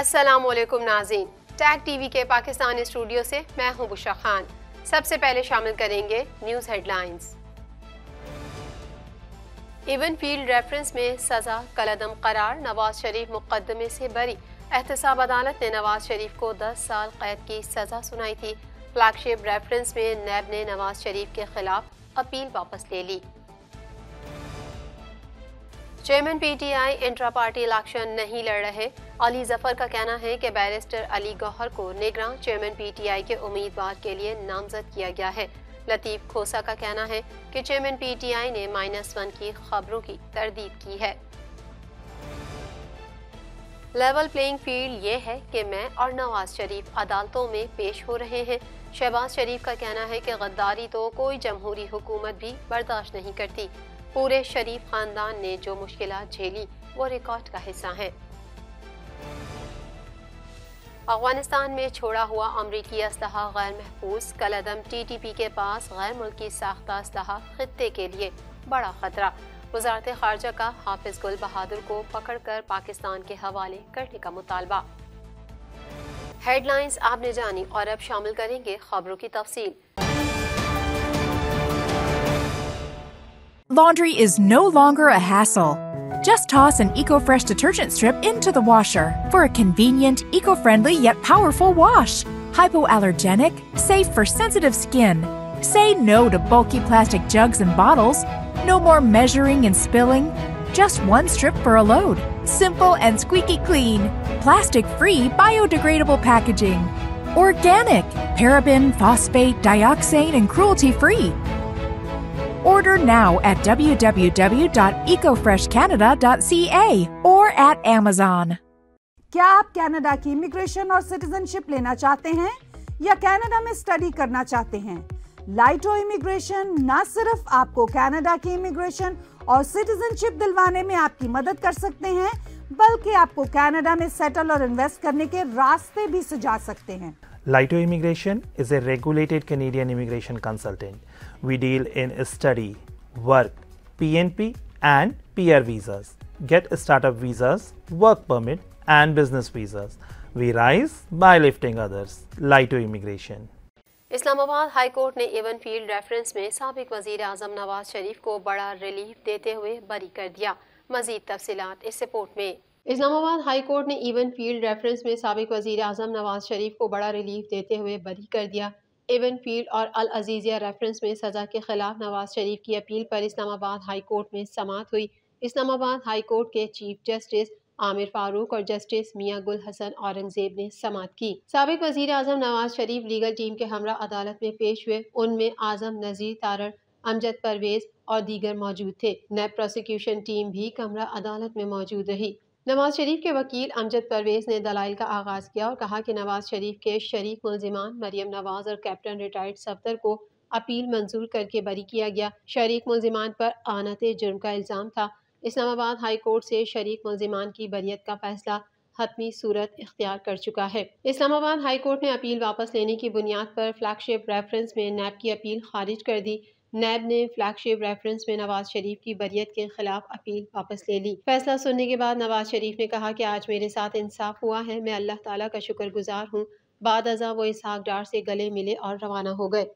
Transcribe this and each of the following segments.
अस्सलामुअलैकुम नाज़रीन, tag TV के पाकिस्तानी स्टूडियो से मैं हूं बुशरा खान। सबसे पहले शामिल करेंगे news headlines. Avenfield reference में सजा कलअदम करार, नवाज शरीफ मुकदमे से बरी। एहतसाब अदालत ने नवाज शरीफ को 10 साल कैद की सजा सुनाई थी। फ्लैगशिप रेफरेंस में नैब ने नवाज शरीफ के खिलाफ अपील वापस ले ली। Chairman PTI intra party election नहीं लड़ रहे। अली जफर का कहना है कि बैरिस्टर अली गौहर को निगरान चेयरमैन पीटीआई के उम्मीदवार के लिए नामजद किया गया है। लतीफ खोसा का कहना है कि चेयरमैन पीटीआई ने -1 की खबरों की तरदीद की है। लेवल प्लेइंग फील्ड ये है कि मैं और नवाज शरीफ अदालतों में पेश हो रहे हैं। शहबाज शरीफ का कहना है कि गद्दारी तो कोई जमहूरी हुकूमत भी बर्दाश्त नहीं करती। पूरे शरीफ खानदान ने जो मुश्किलात झेली वो रिकॉर्ड का हिस्सा है। अफगानिस्तान में छोड़ा हुआ अमरीकी असलहा गैर महफूज। कलअदम टीटीपी के पास गैर मुल्की साख्ता असलहा खित्ते के लिए बड़ा खतरा। वज़ारत खारजा का हाफिज गुल बहादुर को पकड़कर पाकिस्तान के हवाले करने का मुतालबा। हेडलाइंस आपने जानी और अब शामिल करेंगे खबरों की तफसील। Laundry is no longer a hassle. Just toss an EcoFresh detergent strip into the washer for a convenient, eco-friendly yet powerful wash. Hypoallergenic, safe for sensitive skin. Say no to bulky plastic jugs and bottles. No more measuring and spilling. Just one strip for a load. Simple and squeaky clean. Plastic-free, biodegradable packaging. Organic, paraben, phosphate, dioxane, and cruelty-free. Order now at www.ecofreshcanada.ca or at Amazon. क्या आप Canada की immigration और citizenship लेना चाहते हैं या Canada में study करना चाहते हैं? लाइटो इमिग्रेशन न सिर्फ आपको कनाडा की इमिग्रेशन और सिटीजनशिप दिलवाने में आपकी मदद कर सकते हैं, बल्कि आपको कनाडा में सेटल और इन्वेस्ट करने के रास्ते भी सुझा सकते हैं। Laito Immigration is a regulated Canadian immigration consultant. We deal in study, work, PNP and PR visas. Get startup visas, work permit and business visas. We rise by lifting others. Laito Immigration. Islamabad high court ने Avenfield reference में साबिक वजीर आजम नवाज शरीफ को बड़ा relief देते हुए बरी कर दिया। मजीद तफसीलात इस रिपोर्ट में। इस्लामाबाद हाई कोर्ट ने इवन फील्ड रेफरेंस में साबिक वजीर आजम नवाज शरीफ को बड़ा रिलीफ देते हुए बरी कर दिया। इवन फील्ड और अल अजीजिया रेफरेंस में सजा के खिलाफ नवाज शरीफ की अपील पर इस्लामाबाद हाई कोर्ट में समाअत हुई। इस्लामाबाद हाई कोर्ट के चीफ जस्टिस आमिर फारूक और जस्टिस मियां गुल हसन औरंगजेब ने समाअत की। साबिक वजीर आजम नवाज शरीफ लीगल टीम के हमरा अदालत में पेश हुए। उनमें आजम नजीर तारड़, अमजद परवेज और दीगर मौजूद थे। नैब प्रोसिक्यूशन टीम भी कमरा अदालत में मौजूद रही। नवाज शरीफ के वकील अमजद परवेज ने दलाइल का आगाज किया और कहा कि नवाज शरीफ के शरीक मुल्जिमान मरियम नवाज और कैप्टन रिटायर्ड सफदर को अपील मंजूर करके बरी किया गया। शरीक मुल्जिमान पर आनत जुर्म का इल्जाम था। इस्लामाबाद हाई कोर्ट से शरीक मुल्जिमान की बरियत का फैसला हतमी सूरत इख्तियार कर चुका है। इस्लामाबाद हाई कोर्ट ने अपील वापस लेने की बुनियाद पर फ्लैगशिप रेफरेंस में नैब की अपील खारिज कर दी। नैब ने फ्लैगशिप रेफरेंस में नवाज शरीफ की बरियत के खिलाफ अपील वापस ले ली। फैसला सुनने के बाद नवाज शरीफ ने कहा कि आज मेरे साथ इंसाफ हुआ है। मैं अल्लाह ताला का शुक्रगुजार हूँ। बाद अज़ा वो इसहाक डार से गले मिले और रवाना हो गए।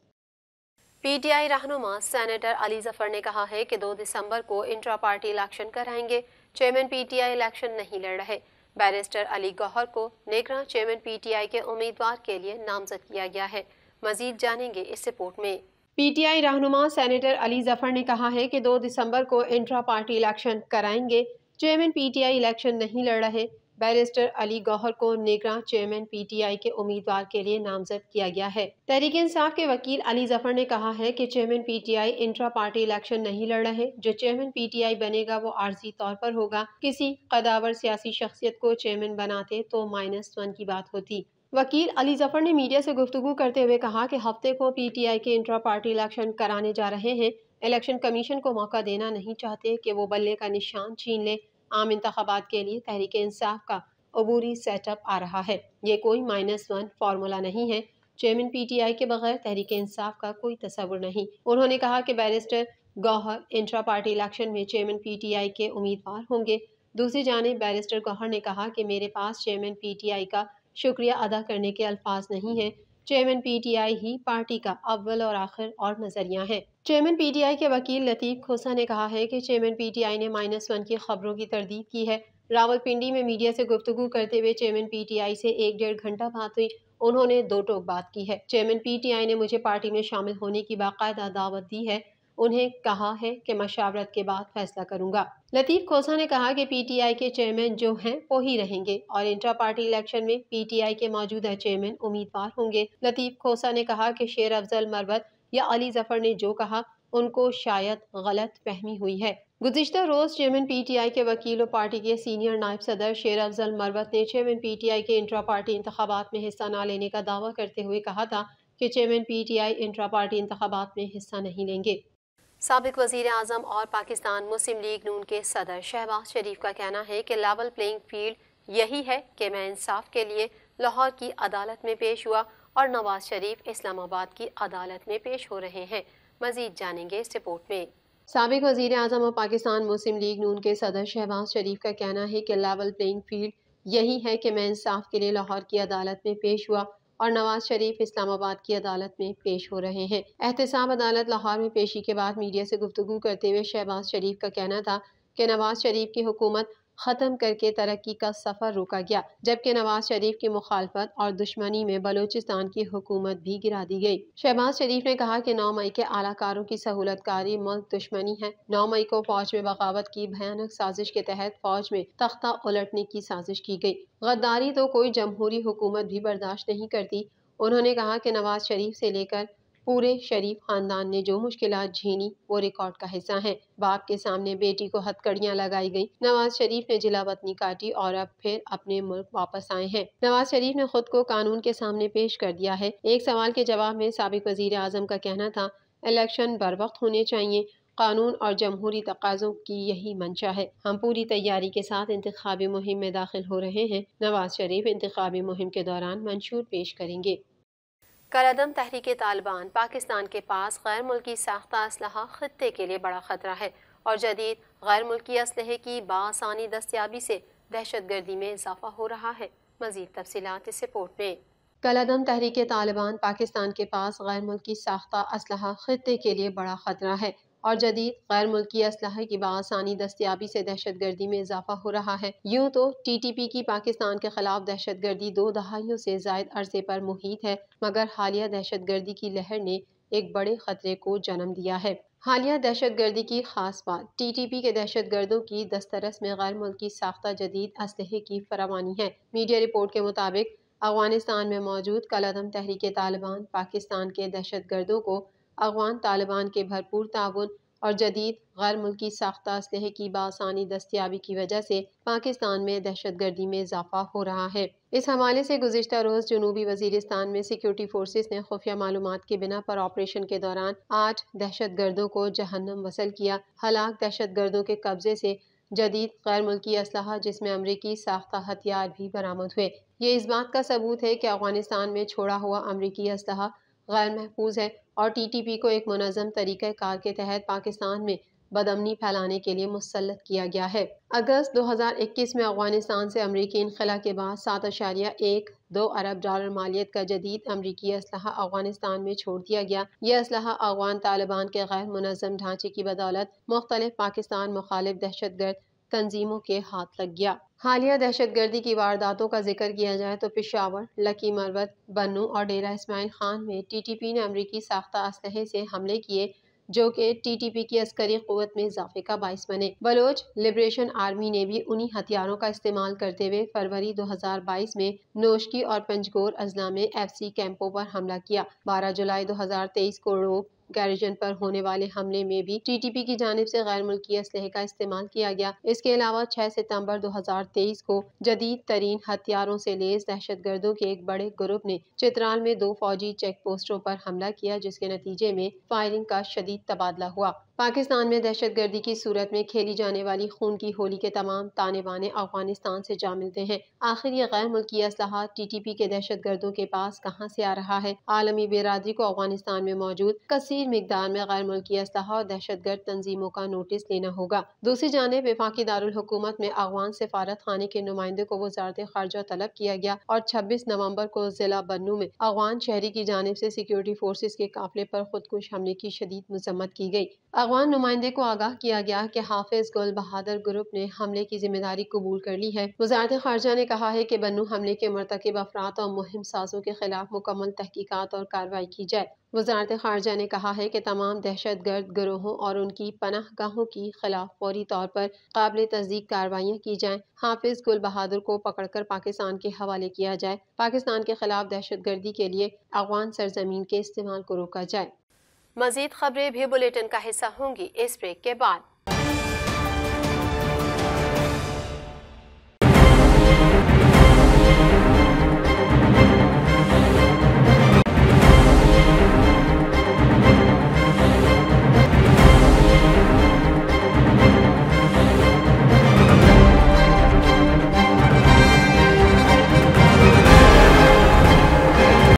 पीटीआई रहनुमा सेनेटर अली जफर ने कहा है कि 2 दिसंबर को इंट्रा पार्टी इलेक्शन कराएंगे। चेयरमैन पीटीआई इलेक्शन नहीं लड़ रहे। बैरिस्टर अली गौहर को निगरान चेयरमैन पीटीआई के उम्मीदवार के लिए नामजद किया गया है। मजीद जानेंगे इस रिपोर्ट में। पीटीआई रहनुमा सेनेटर अली जफर ने कहा है कि 2 दिसंबर को इंट्रा पार्टी इलेक्शन कराएंगे। चेयरमैन पीटीआई इलेक्शन नहीं लड़ रहे। बैरिस्टर अली गौहर को निगरान चेयरमैन पीटीआई के उम्मीदवार के लिए नामजद किया गया है। तहरीक इंसाफ के वकील अली जफर ने कहा है कि chairman PTI intra party election नहीं लड़ रहे। जो चेयरमैन पीटीआई बनेगा वो आर्जी तौर पर होगा। किसी कदावर सियासी शख्सियत को चेयरमैन बनाते तो -1 की बात होती। वकील अली जफर ने मीडिया से गुफ्तगू करते हुए कहा कि हफ्ते को पीटीआई के इंट्रा पार्टी इलेक्शन कराने जा रहे हैं। इलेक्शन कमीशन को मौका देना नहीं चाहते कि वो बल्ले का निशान छीन ले। आम इंतखाबात के लिए तहरीक इंसाफ का अबूरी सेटअप आ रहा है। ये कोई -1 फार्मूला नहीं है। चेयरमैन पीटीआई के बगैर तहरीक इंसाफ का कोई तस्वुर नहीं। उन्होंने कहा कि barrister Gohar intra party election में चेयरमैन पीटीआई के उम्मीदवार होंगे। दूसरी जानिब बैरिस्टर गौहर ने कहा कि मेरे पास चेयरमैन PTI का शुक्रिया अदा करने के अल्फाज नहीं है। चेयरमैन PTI ही पार्टी का अव्वल और आखिर और नजरिया है। चेयरमैन PTI के वकील लतीफ खोसा ने कहा है कि चेयरमैन PTI ने -1 की खबरों की तरदीद की है। रावलपिंडी में मीडिया से गुफ्तगू करते हुए चेयरमैन PTI से 1-1.5 घंटा बात हुई। उन्होंने दो टोक बात की है। चेयरमैन PTI ने मुझे पार्टी में शामिल होने की बाकायदा दावत दी है। उन्हें कहा है कि मशावरत के बाद फैसला करूंगा। लतीफ खोसा ने कहा कि PTI के चेयरमैन जो हैं वो ही रहेंगे और इंट्रा पार्टी इलेक्शन में PTI के मौजूदा चेयरमैन उम्मीदवार होंगे। लतीफ खोसा ने कहा कि शेर अफजल मरवत या अली जफर ने जो कहा उनको शायद गलत फहमी हुई है। गुज़िश्ता रोज चेयरमैन PTI के वकील और पार्टी के सीनियर नायब सदर शेर अफजल मरवत ने चेयरमैन PTI के इंट्रा पार्टी इंतखाबात में हिस्सा न लेने का दावा करते हुए कहा था कि चेयरमैन PTI इंट्रा पार्टी इंतखाबात में हिस्सा नहीं लेंगे। साबिक वज़ीर आज़म और पाकिस्तान मुस्लिम लीग नून के सदर शहबाज शरीफ का कहना है कि लेवल प्लेइंग फील्ड यही है कि मैं इंसाफ के लिए लाहौर की अदालत में पेश हुआ और नवाज शरीफ इस्लामाबाद की अदालत में पेश हो रहे हैं। मजीद जानेंगे इस रिपोर्ट में। साबिक वज़ीर आज़म और पाकिस्तान मुस्लिम लीग नून के सदर शहबाज शरीफ का कहना है कि लेवल प्लेइंग फील्ड यही है कि मैं इंसाफ के लिए लाहौर की अदालत में पेश हुआ और नवाज शरीफ इस्लामाबाद की अदालत में पेश हो रहे हैं। एहतसाब अदालत लाहौर में पेशी के बाद मीडिया से गुफ्तगू करते हुए शहबाज शरीफ का कहना था कि नवाज शरीफ की हुकूमत ख़त्म करके तरक्की का सफ़र रोका गया, जबकि नवाज शरीफ की मुखालफत और दुश्मनी में बलूचिस्तान की हुकूमत भी गिरा दी गई। शहबाज शरीफ ने कहा कि 9 मई के आलाकारों की सहूलतकारी मुल्क दुश्मनी है। 9 मई को फौज में बगावत की भयानक साजिश के तहत फौज में तख्ता उलटने की साजिश की गई। गद्दारी तो कोई जमहूरी हुकूमत भी बर्दाश्त नहीं करती। उन्होंने कहा कि नवाज शरीफ से लेकर पूरे शरीफ खानदान ने जो मुश्किलात झेली वो रिकॉर्ड का हिस्सा हैं। बाप के सामने बेटी को हथकड़ियां लगाई गई। नवाज शरीफ ने जिला वतनी काटी और अब फिर अपने मुल्क वापस आए हैं। नवाज शरीफ ने खुद को कानून के सामने पेश कर दिया है। एक सवाल के जवाब में साबिक वजीर आजम का कहना था, इलेक्शन बर वक्त होने चाहिए। कानून और जमहूरी तकाज़ों की यही मंशा है। हम पूरी तैयारी के साथ इंतखाबी मुहिम में दाखिल हो रहे हैं। नवाज शरीफ इंतखाबी मुहिम के दौरान मंशूर पेश करेंगे। कलअदम तहरीक तालिबान पाकिस्तान के पास गैर मुल्की साख्ता असलहा खित्ते के लिए बड़ा खतरा है और जदीद गैर मुल्की असलहे की बासानी दस्तयाबी से दहशतगर्दी में इजाफा हो रहा है। मजीद तफसीलात इस रिपोर्ट में। कलअदम तहरीक तालिबान पाकिस्तान के पास गैर मुल्की साख्ता असलहा खित्ते के लिए बड़ा खतरा है और जदीद गैर मुल्की असलहे की बासानी दस्तयाबी से दहशतगर्दी में इजाफा हो रहा है। यूँ तो TTP की पाकिस्तान के खिलाफ दहशतगर्दी 2 दहाइयों से जायद अरसे पर मुहित है, मगर हालिया दहशतगर्दी की लहर ने एक बड़े खतरे को जन्म दिया है। हालिया दहशतगर्दी की खास बात TTP के दहशतगर्दों की दस्तरस में गैर मुल्की साख्ता जदीद असलहे की फरावानी है। मीडिया रिपोर्ट के मुताबिक अफगानिस्तान में मौजूद कलअदम तहरीक तालिबान पाकिस्तान के दहशतगर्दों को अफगान तालिबान के भरपूर ताउन और जदीद गैर मुल्की साख्ता असलहे की बासानी दस्तयाबी की वजह से पाकिस्तान में दहशतगर्दी में इजाफा हो रहा है। इस हवाले से गुज़िश्ता रोज़ जनूबी वज़ीरिस्तान में सिक्योरिटी फोर्सेस ने खुफिया मालूमात की बिना पर ऑपरेशन के दौरान 8 दहशतगर्दों को जहन्नम वसल किया। हलाक दहशतगर्दों के कब्जे से जदीद गैर मुल्की असलहा जिसमें अमरीकी साख्ता हथियार भी बरामद हुए। ये इस बात का सबूत है कि अफगानिस्तान में छोड़ा हुआ अमरीकी असलहा गैर महफूज है और TTP को एक मुनज़्ज़म तरीक़े कार के तहत पाकिस्तान में बदअमनी फैलाने के लिए मुसल्लत किया गया है। अगस्त 2021 में अफगानिस्तान से अमरीकी इनखला के बाद 7.12 अरब डॉलर मालियत का जदीद अमरीकी असलहा अफगानिस्तान में छोड़ दिया गया। यह असलहा अफगान तालिबान के गैर मुनज़्ज़म ढांचे की बदौलत मुख्तलिफ पाकिस्तान मुखालिफ दहशतगर्द तंजीमों के हाथ लग गया। हालिया दहशतगर्दी की वारदातों का जिक्र किया जाए तो पेशावर, लकी मरवत, बन्नू और डेरा इस्माइल खान में TTP ने अमरीकी साख्ता असलहे से हमले किए जो कि TTP की अस्करी क़ुव्वत में इजाफे का बाइस बने। बलोच लिबरेशन आर्मी ने भी उन्हीं हथियारों का इस्तेमाल करते हुए फरवरी 2022 में नोशकी और पंजगोर अजला में FC कैंपों पर हमला किया। 12 जुलाई 2023 को रोब गैरिजन पर होने वाले हमले में भी TTP की जानिब से गैर मुल्की असलहे का इस्तेमाल किया गया। इसके अलावा 6 सितंबर 2023 को जदीद तरीन हथियारों से लेस दहशतगर्दों के एक बड़े ग्रुप ने चित्राल में 2 फौजी चेक पोस्टों पर हमला किया जिसके नतीजे में फायरिंग का शदीद तबादला हुआ। पाकिस्तान में दहशत गर्दी की सूरत में खेली जाने वाली खून की होली के तमाम ताने बाने अफगानिस्तान से जा मिलते हैं। आखिर ये गैर मुल्की असलाहत TTP के दहशत गर्दों के पास कहाँ से आ रहा है? आलमी बिरादरी को अफगानिस्तान में मौजूद कसीर मिकदार में गैर मुल्की असलाह और दहशत गर्द तंजीमों का नोटिस लेना होगा। दूसरी जानिब वफाकी दारुल हुकूमत में अफगान सिफारत खाने के नुमाइंदे को वजारत खारजा तलब किया गया और 26 नवंबर को जिला बन्नू में अफगान शहरी की जानिब से सिक्योरिटी फोर्सेज के काफिले पर खुदकुश हमले की शदीद मजम्मत की गई। अफगान नुमाइंदे को आगाह किया गया कि हाफिज गुल बहादुर ग्रुप ने हमले की जिम्मेदारी कबूल कर ली है। वजारत खारजा ने कहा है कि बन्नू हमले के मरतकब अफराद और मुहिम साजों के खिलाफ मुकम्मल तहकीकात और कार्रवाई की जाए। वजारत खारजा ने कहा है कि तमाम दहशत गर्द गिरोहों और उनकी पनाहगाहों की खिलाफ फौरी तौर पर काबिल तस्दीक कार्रवाइयाँ की जाएं। हाफिज गुल बहादुर को पकड़कर पाकिस्तान के हवाले किया जाए। पाकिस्तान के खिलाफ दहशत गर्दी के लिए अफगान सरजमीन के इस्तेमाल को रोका जाए। मजीद खबरें भी बुलेटिन का हिस्सा होंगी इस ब्रेक के बाद।